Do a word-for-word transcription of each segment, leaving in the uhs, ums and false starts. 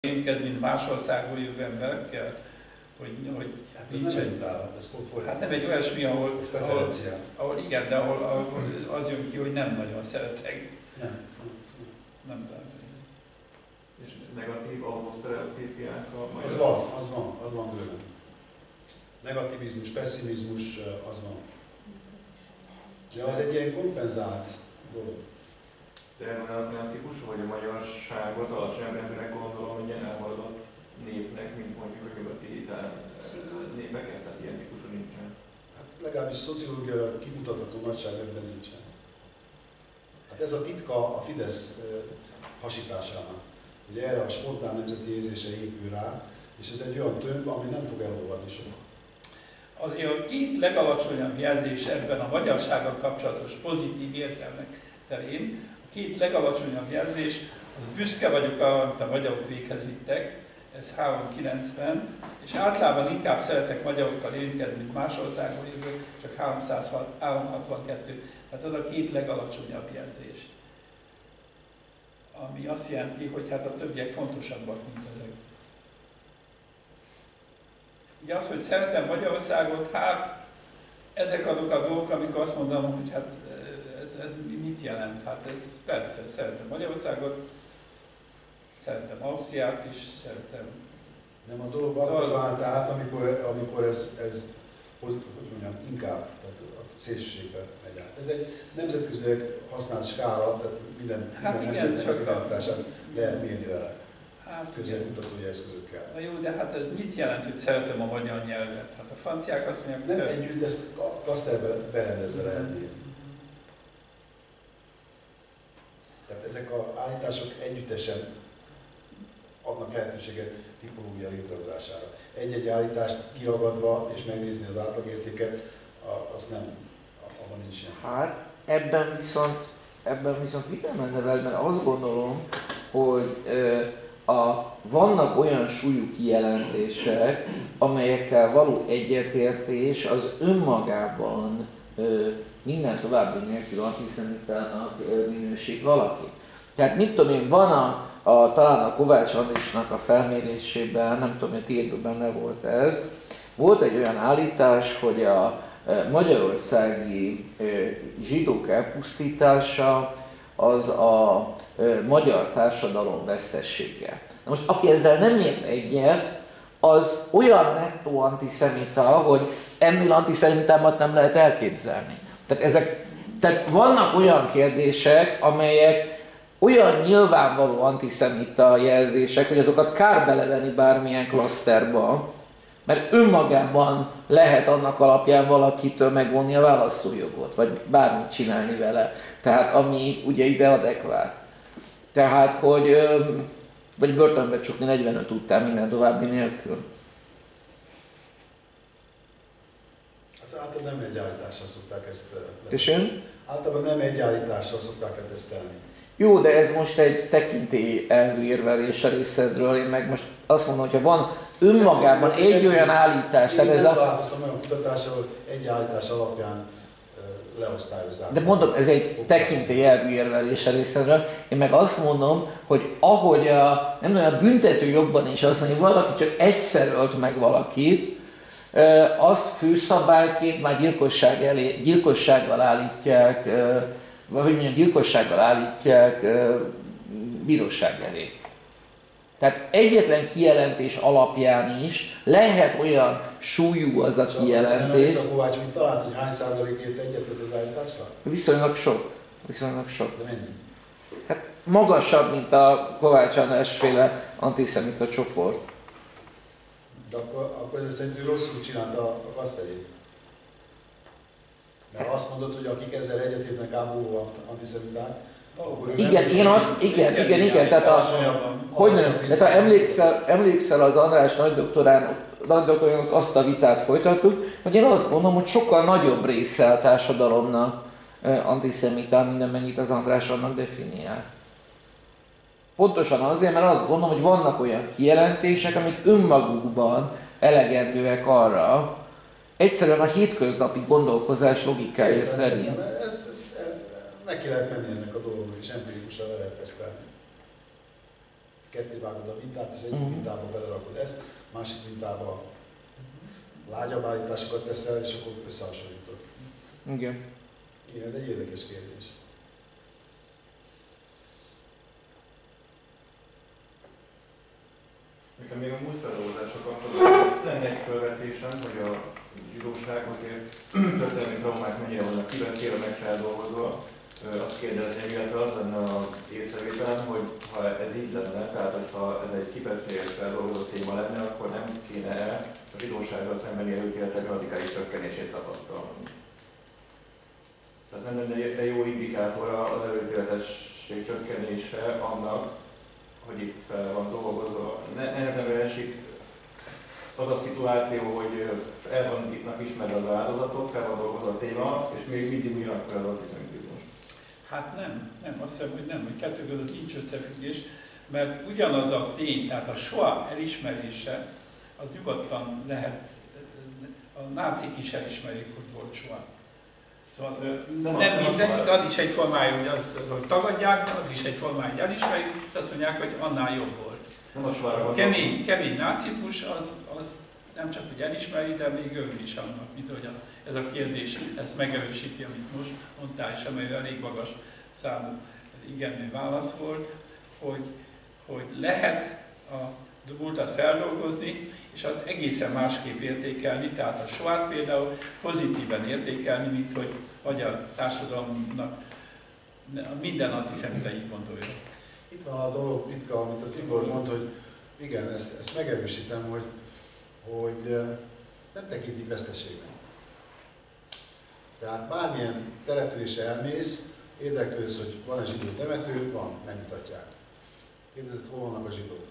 érkezni, mint más országból jövő emberekkel, hogy, hogy hát ez nem egy utálat, ez pont fordítva. Hát nem egy olyasmi, ahol, ahol, ahol igen, de ahol, ahol az jön ki, hogy nem nagyon szeretek. Nem. Nem tudom. És negatív almosztereotípiákkal? Az van, az van, az van bőven. Negativizmus, pessimizmus, az van. De az egy ilyen kompenzált dolog. De ez olyan típusú, hogy a magyarságot alacsonyabb rendűnek gondolom, hogy ilyen elmaradott népnek, mint mondjuk a nyugati népeket, tehát ilyen típusú nincsen. Hát legalábbis szociológia kimutatható nagyságrendben nincsen. Hát ez a titka a Fidesz hasításának. Ugye erre a spontán nemzeti érzése épül rá, és ez egy olyan tömb, ami nem fog elolvadni soha. Azért a két legalacsonyabb jelzés ebben a magyarsággal kapcsolatos pozitív érzelmek terén, a két legalacsonyabb jelzés, az büszke vagyok arra, amit a magyarok véghez vittek, ez háromszázkilencven, és általában inkább szeretek magyarokkal érintkezni, mint más országból jövő, csak háromszázhatvankettő. Tehát az a két legalacsonyabb jelzés. Ami azt jelenti, hogy hát a többiek fontosabbak, mint ezek. Ugye az, hogy szeretem Magyarországot, hát ezek azok a dolgok, amikor azt mondom, hogy hát ez, ez mit jelent? Hát ez persze, szeretem Magyarországot, szeretem Ausztriát is, szeretem. Nem, a dolog akkor vált át, amikor, amikor ez, ez hogy mondjam, inkább, tehát a szélsőségbe megy át. Ez egy nemzetközileg használt skála, tehát minden, hát minden igen, nemzetnek az irányítását lehet mérni vele. Hát közélmutatói eszközökkel. Na jó, de hát ez mit jelent, hogy szeretem a magyar nyelvet? Hát a franciák azt mondják, hogy nem szeret... együtt, ezt a klaszterbe berendezve lehet nézni. Tehát ezek az állítások együttesen adnak lehetőséget tipológia létrehozására. Egy-egy állítást kiragadva és megnézni az átlagértéket, az nem, abban nincs sem. Hát ebben viszont, ebben viszont vitem lenne veled, mert azt gondolom, hogy a, vannak olyan súlyú kijelentések, amelyekkel való egyetértés az önmagában ö, minden további nélkül antiszemitának minősít valaki. Tehát mit tudom én, van a, a talán a Kovács Andrisnak a felmérésében, nem tudom, hogy tiédben benne volt ez, volt egy olyan állítás, hogy a magyarországi zsidók elpusztítása az a magyar társadalom vesztessége. Na most aki ezzel nem ért egyet, az olyan nettó antiszemita, hogy ennél antiszemitámat nem lehet elképzelni. Tehát, ezek, tehát vannak olyan kérdések, amelyek olyan nyilvánvaló antiszemita jelzések, hogy azokat kár belevenni bármilyen klaszterba, mert önmagában lehet annak alapján valakitől megvonni a választójogot, vagy bármit csinálni vele. Tehát ami ugye ide adekvát. Tehát, hogy vagy börtönbe csukni negyvenöt után minden további nélkül. Az általában nem egy állítással szokták ezt letesztelni. Általában nem egy állítással szokták letesztelni. Jó, de ez most egy tekintély elvű érvelés a részedről. Én meg most azt mondom, hogyha van önmagában egy, egy olyan állítás, tehát ez a... találkoztam olyan kutatással, hogy egy állítás alapján leosztályozzák. De mondom, ez egy tekintély elvű érvelés a részedről. Én meg azt mondom, hogy ahogy a, nem tudom, a büntető jogban is azt mondja, hogy valaki csak egyszer ölt meg valakit, azt főszabályként már gyilkosság elé, gyilkossággal állítják, vagy hogy mondjam, gyilkossággal állítják bíróság elé. Tehát egyetlen kijelentés alapján is lehet olyan súlyú az a kijelentés. Nem a Kovács, mint talált, hogy hány százalék ért egyet ez az állításra? Viszonylag sok. Viszonylag sok. De mennyi? Hát magasabb, mint a Kovács András-féle antiszemita csoport. De akkor, akkor ez szerint ő rosszul csinálta a klaszterét. Mert azt mondod, hogy akik ezzel egyetértnek ábúvó antiszemiták, akkor igen, én azt, igen, igen, igen, igen, tehát a, hogy nem, tehát ha emlékszel, emlékszel az András nagydoktorán, nagydoktorának azt a vitát folytattuk, hogy én azt gondolom, hogy sokkal nagyobb része a társadalomnak antiszemitán, minden mennyit az András annak definiál. Pontosan azért, mert azt gondolom, hogy vannak olyan kijelentések, amik önmagukban elegendőek arra, egyszerűen a hétköznapi gondolkozás logikája szerint. Ez, ez, neki lehet menni ennek a dolognak, és empirikusan lehet tesztelni. ketté vágod a mintát, és egyik mintába belerakod ezt, másik mintába lágyabb állításokat teszel, és akkor összehasonlítod. Igen. Igen, ez egy érdekes kérdés. Nekem még a múltfeldolgozások kapcsolatban lenne egy felvetésem, hogy a zsidóság azért történelmi traumák mennyire vannak kibeszélve, meg feldolgozva. Azt kérdezném, illetve az lenne az észrevételem, hogy ha ez így lenne, tehát hogyha ez egy kibeszélt, feldolgozott téma lenne, akkor nem kéne a zsidósággal szembeni előítéletek radikális csökkenését tapasztalni. Tehát nem lenne egy jó indikátora az előítéletesség csökkenése annak, hogy itt fel van dolgozva. Nehezemre esik az a szituáció, hogy el van ittnak ismerve az áldozatot, fel van dolgozva a téma, és még mindig ugyanakkor az antiszemitizmus. Hát nem, nem, azt hiszem, hogy nem, hogy kettő között nincs összefüggés, mert ugyanaz a tény, tehát a soha elismerése, az nyugodtan lehet, a nácik is elismerik, hogy volt soha. Szóval nem, nem mindenki, az is egy formája, hogy, az, hogy tagadják, az is egy formája, hogy elismerik, azt mondják, hogy annál jobb volt. A kemény, kemény nácipus az, az nem csak hogy elismeri, de még örül is annak, mint hogy a, ez a kérdés ezt megerősíti, amit most mondtál, és amely elég magas számú igennő válasz volt, hogy, hogy lehet a múltat feldolgozni, és az egészen másképp értékelni, tehát a soát például pozitíven értékelni, mint hogy magyar társadalomnak minden antiszemita így gondolja. Itt van a dolog titka, amit az Igor mondta, hogy igen, ezt, ezt megerősítem, hogy, hogy nem tekintik veszteségnek. Tehát bármilyen településre elmész, érdeklődsz, hogy van-e zsidó temető, van, megmutatják. Kérdezed, hol vannak a zsidók?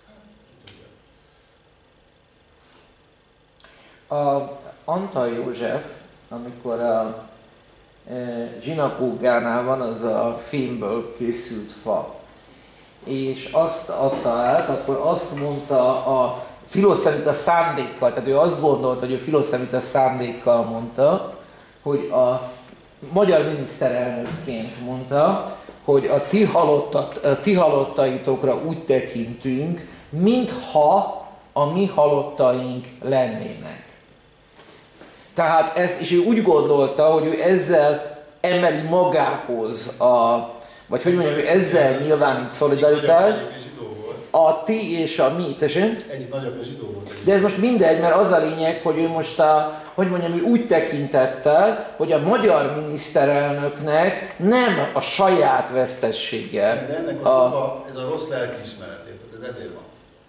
A Antal József, amikor a e, zsinagógánál van az a fémből készült fa, és azt adta át, akkor azt mondta a filoszemita szándékkal, tehát ő azt gondolta, hogy a filoszemita szándékkal mondta, hogy a magyar miniszterelnökként mondta, hogy a ti, halottat, a ti halottaitokra úgy tekintünk, mintha a mi halottaink lennének. Tehát ezt, és ő úgy gondolta, hogy ő ezzel emeli magához, a, vagy hogy mondjam, ő ezzel nyilvánít szolidaritást, a ti és a mi, tessék? Egyik nagyobb zsidó volt. De ez most mindegy, mert az a lényeg, hogy ő most a, hogy mondjam, ő úgy tekintett el, hogy a magyar miniszterelnöknek nem a saját vesztessége. De ennek a, a, ez a rossz lelkiismeretét, ez ezért van.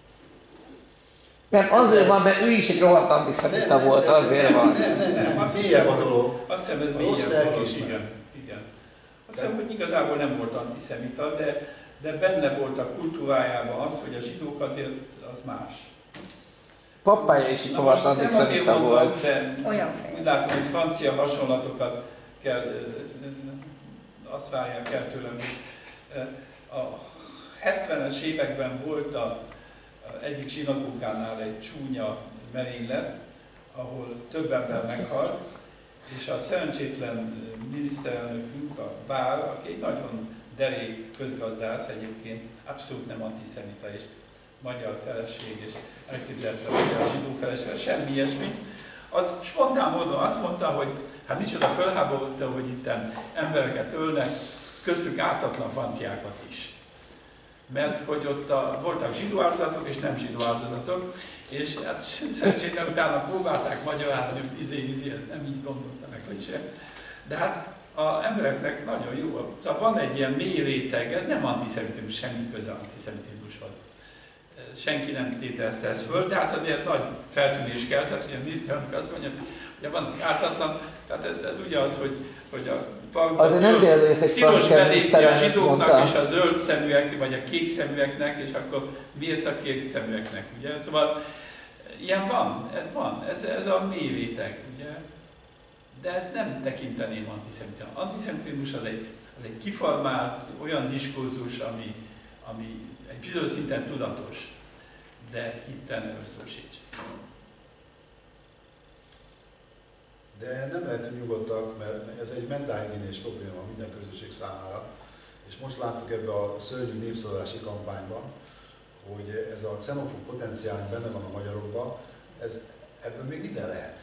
Nem, azért van, mert ő is egy rohadt antiszemita volt, azért van. Nem, nem, nem, nem, mélyebb a dolog. Azt hiszem, ez mélyebb dolog, igen, igen. Azt hiszem, hogy igazából nem volt antiszemita, de, de benne volt a kultúrájában az, hogy a zsidók azért az más. Pappája is egy rohadt antiszemita volt. De úgy látom, hogy francia hasonlatokat kell, azt várják el tőlem, hogy a hetvenes években volt a egyik zsinagógánál egy csúnya merénylet, ahol több ember meghalt, és a szerencsétlen miniszterelnökünk, a Bár, aki egy nagyon derék közgazdász egyébként, abszolút nem antiszemita és magyar feleség, és elképzelte, hogy a zsidó feleség, semmi ilyesmi, az spontán módon azt mondta, hogy hát micsoda fölháborulta, hogy itt embereket ölnek, köztük ártatlan franciákat is. Mert hogy ott a, voltak zsidó áldozatok és nem zsidó áldozatok, és hát szerencsétlen utána próbálták magyarázni, hogy izé, izé, nem így gondolta meg, hogy sem. De hát az embereknek nagyon jó. Szóval van egy ilyen mély réteg, nem antiszemitizmus, semmi köze antiszemitizmushoz. Senki nem tételezte ezt föl, de hát azért nagy feltűnés keltett, hogy a miniszterelnök azt mondja, hogy van ártatlan, tehát ez, ez ugye az, hogy, hogy a azért nem véletlenül, hogy ezt egy francia miniszterelnök a zsidóknak mondta. És a zöld szeműek, vagy a kék szeműeknek, és akkor miért a kék szeműeknek, ugye? Szóval ilyen van, ez van, ez, ez a mély réteg, ugye? De ezt nem tekinteném antiszemita. Antiszemitizmus az egy, az egy kiformált olyan diskurzus, ami, ami egy bizonyos szinten tudatos, de itten erről szó sincs. De nem lehetünk nyugodtak, mert ez egy mentálhigiénés probléma minden közösség számára. És most láttuk ebbe a szörnyű népszavazási kampányban, hogy ez a xenofób potenciál benne van a magyarokban, ez, ebből még minden lehet.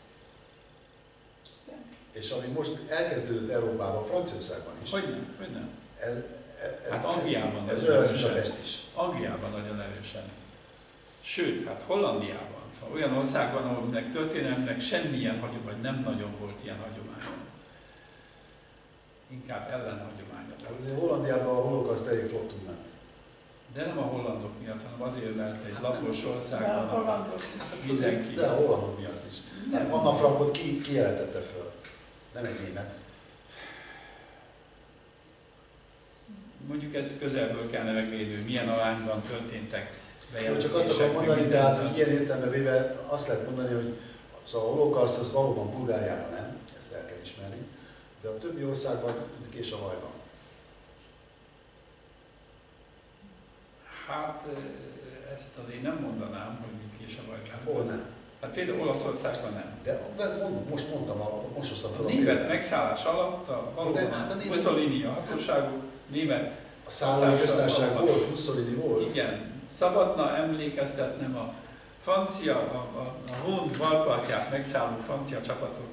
És ami most elkezdődött Európában, Franciaországban is. Hogy nem, hogy nem. Ez, ez, Hát Angliában ez nagyon olyan, mint a erősen. Pest is. Angliában nagyon erősen. Sőt, hát Hollandiában, szóval olyan országban, ahol történelmileg semmilyen hagyomány, nem nagyon volt ilyen hagyomány. Inkább ellenhagyománya Hát volt. azért Hollandiában a holokauszt elég flottul ment. De nem a hollandok miatt, hanem azért, mert egy lapos De a országban hollandok. mindenki. De a hollandok miatt is. Nem. Anna Frankot ki, ki jelentette föl? Nem egy német. Mondjuk ez közelből kell megvédni, hogy milyen arányban történtek Jó, bejelentések. csak azt akarom mondani, meg de hát, minden. hogy ilyen értelemben véve azt lehet mondani, hogy szóval a holokauszt az valóban Bulgáriában nem, ezt el kell ismerni, de a többi országban mint kés a vajban. Hát ezt azért nem mondanám, hogy mit kés a Hát baj. hol nem? Hát például Olaszországban nem. De mondom, most mondtam, a, most hoztam fel A a német példát. megszállás alatt a De hát a valóban német- Mussolini a hatóságok német, A szállai köztársaság volt, Mussolini volt. igen, szabadna emlékeztetnem a francia, a, a, a Rhône balpartját megszálló francia csapatok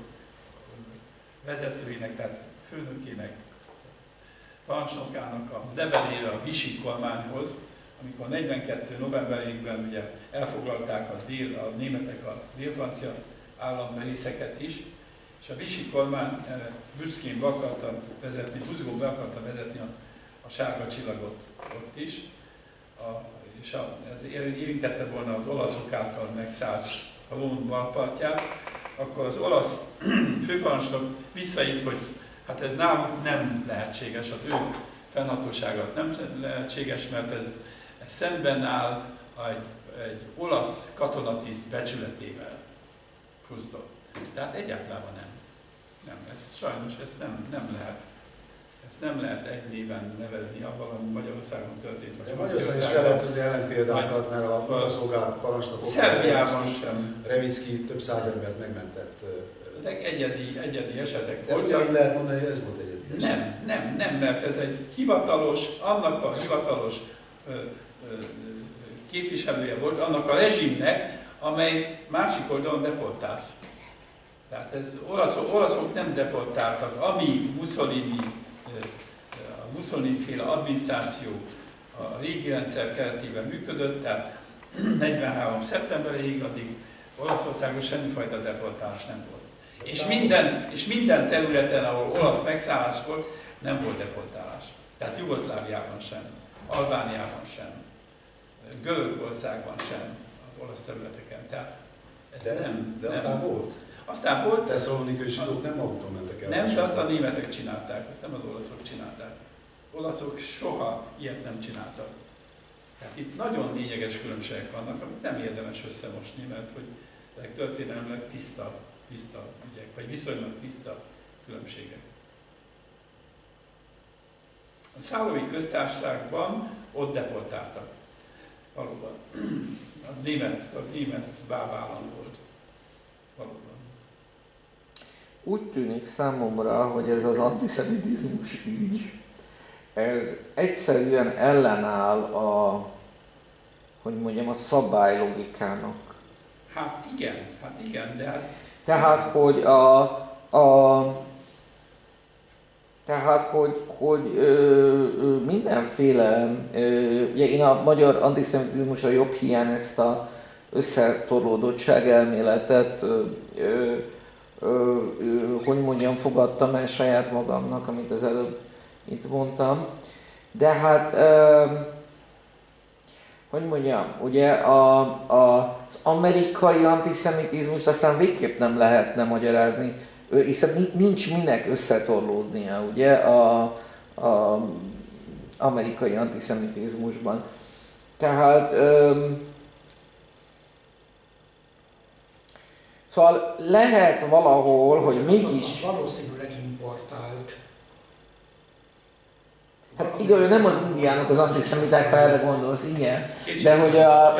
vezetőinek, tehát főnökének, parancsnokának a levelére a Vichy kormányhoz, amikor negyvenkettő novemberében ugye elfoglalták a, dél, a németek a dél-francia állammerészeket is, és a Vichy kormány eh, büszkén be akarta vezetni, buzgón be akarta vezetni a, a sárga csillagot ott is, a, és a, ez érintette volna az olaszok által megszállt a Rhône balpartját, akkor az olasz főparancsnok visszaírt, hogy hát ez náluk nem lehetséges, az ő fennhatóságot nem lehetséges, mert ez, ez szemben áll egy, egy olasz katonatiszt becsületével. Fusztop. Tehát egyáltalán nem. Nem, ez sajnos ezt nem, nem lehet. Ezt nem lehet egy néven nevezni abban, ami Magyarországon történt. vagy De Magyarországon is fel lehet hozni ellenpéldákat, mert a munkaszolgálat parancsnokok Szerbiában sem. Revicki több száz embert megmentett. Ezek egyedi, egyedi esetek De voltak. ugyanígy lehet mondani, hogy ez volt egyedi eset. Nem, nem, nem, mert ez egy hivatalos, annak a hivatalos ö, ö, képviselője volt, annak a rezsimnek, amely másik oldalon deportált. Tehát ez olaszok, olaszok nem deportáltak, amíg Mussolini, a Mussolini-féle adminisztráció a régi rendszer keretében működött, tehát negyvenhárom szeptemberéig, addig Olaszországon semmifajta deportálás nem volt. És minden, és minden területen, ahol olasz megszállás volt, nem volt deportálás. Tehát Jugoszláviában sem, Albániában sem, Görögországban sem, az olasz területeken. Tehát ez De, nem, de nem. aztán volt. Aztán volt. Tesszalonikai zsidók nem maguktól mentek el. Nem, de azt a németek csinálták, ezt nem az olaszok csinálták. Olaszok soha ilyet nem csináltak. Tehát itt nagyon lényeges különbségek vannak, amit nem érdemes összemosni, mert hogy ezek történelmileg tiszta, tiszta ügyek, vagy viszonylag tiszta különbségek. A szállói köztársaságban ott deportáltak. Valóban. A német, a német bábállam volt. Valóban. Úgy tűnik számomra, hogy ez az antiszemitizmus ügy, ez egyszerűen ellenáll a, hogy mondjam, a szabálylogikának. Hát igen, hát igen, de hát... Tehát, hogy a, a tehát, hogy, hogy ö, ö, mindenféle, ö, ugye én a magyar antiszemitizmusra jobb hiány ezt a összetorlódottság elméletet, ö, ö, ö, ö, hogy mondjam, fogadtam el saját magamnak, amit az előbb itt mondtam. De hát, ö, hogy mondjam, ugye a, a, az amerikai antiszemitizmust aztán végképp nem lehetne magyarázni, hiszen nincs minek összetorlódnia, ugye, a, a amerikai antiszemitizmusban. Tehát, öm, szóval lehet valahol, hogy mégis... Valószínűleg importált. Hát igaz, nem az indiánok az antiszemiták, ha erre gondolsz, igen. De hogy a...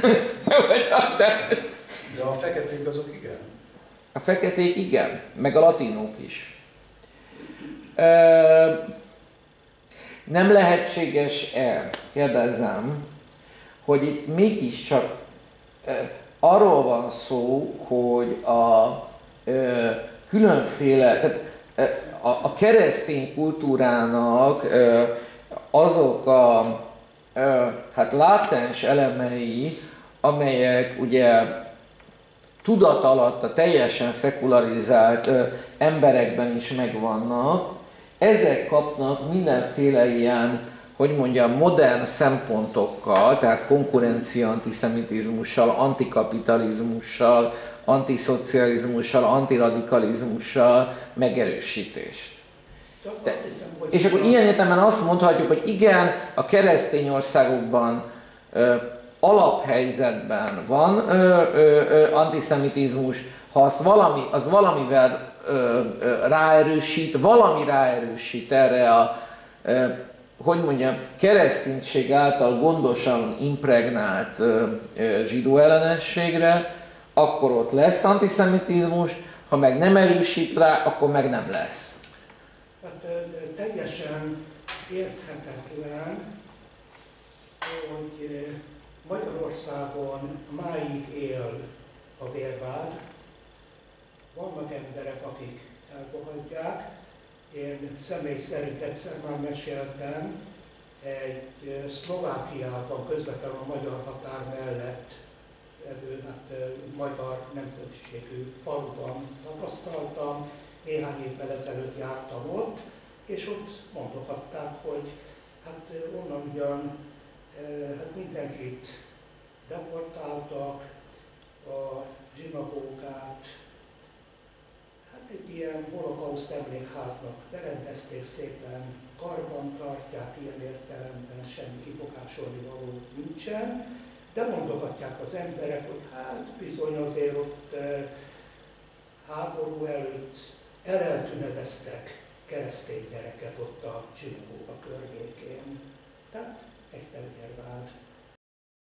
De a feketék azok igen. A feketék igen, meg a latinók is. Ö, nem lehetséges-e, kérdezzem, hogy itt mégiscsak e, arról van szó, hogy a e, különféle, tehát e, a, a keresztény kultúrának e, azok a e, hát látens elemei, amelyek ugye tudat alatt a teljesen szekularizált ö, emberekben is megvannak, ezek kapnak mindenféle ilyen, hogy mondjam, modern szempontokkal, tehát konkurencia antiszemitizmussal, antikapitalizmussal, antiszocializmussal, antiradikalizmussal megerősítést. Azt hiszem, hogy És akkor ilyen értelemben azt mondhatjuk, hogy igen, a keresztény országokban ö, alaphelyzetben van ö, ö, ö, antiszemitizmus, ha azt valami, az valamivel ö, ö, ráerősít, valami ráerősít erre a, ö, hogy mondjam, kereszténység által gondosan impregnált ö, ö, zsidó ellenességre, akkor ott lesz antiszemitizmus, ha meg nem erősít rá, akkor meg nem lesz. Hát ö, teljesen érthetetlen, hogy Magyarországon máig él a vérvád. Vannak emberek, akik elfogadják. Én személy szerint egyszer már meséltem, egy Szlovákiában, közvetlenül a magyar határ mellett, hát magyar nemzetiségű faluban tapasztaltam, néhány évvel ezelőtt jártam ott, és ott mondogatták, hogy hát onnan ugyan hát mindenkit deportáltak, a zsinagógát, hát egy ilyen holokauszt emlékháznak berendezték, szépen karban tartják, ilyen értelemben semmi kifogásolni való nincsen, de mondogatják az emberek, hogy hát bizony azért ott háború előtt eleltünedeztek keresztény gyereket ott a zsinagóga környékén.